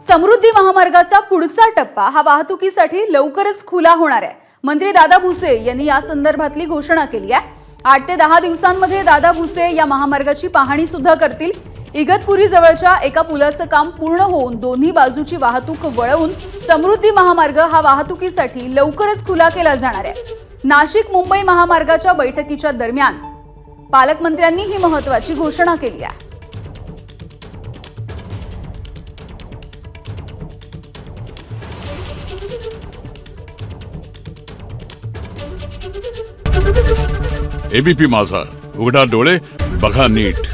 समृद्धी महामार्गाचा पुढचा टप्पा हा वाहतुकीसाठी लवकरच खुला होणार आहे। मंत्री दादा भुसे यांनी या संदर्भातली घोषणा केली आहे। 8 ते 10 दिवसांमध्ये दादा भुसे या महामार्गाची पाहणी सुद्धा करतील। इगतपुरी जवळच्या एका पुलाचं काम पूर्ण होऊन दोन्ही बाजूची वाहतूक वळवून समृद्धी महामार्ग हा वाहतुकीसाठी लवकरच खुला केला जाणार आहे। नाशिक मुंबई महामार्गाच्या बैठकीच्या दरम्यान पालकमंत्र्यांनी ही महत्त्वाची घोषणा केली आहे। एबीपी माझा, उघडा डोळे बघा नीट।